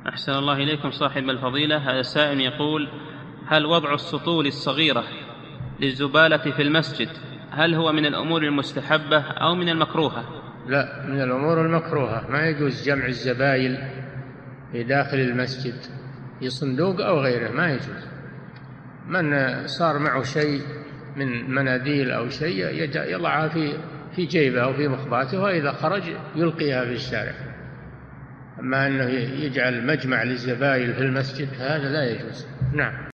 أحسن الله إليكم صاحب الفضيلة. هذا سائل يقول: هل وضع السطول الصغيرة للزبالة في المسجد هل هو من الأمور المستحبة أو من المكروهة؟ لا، من الأمور المكروهة. ما يجوز جمع الزبائل في داخل المسجد في صندوق أو غيره، ما يجوز. من صار معه شيء من مناديل أو شيء يضعها في جيبه أو في مخباته، وإذا خرج يلقيها في الشارع. أما أنه يجعل مجمع للزبائل في المسجد هذا لا يجوز. نعم.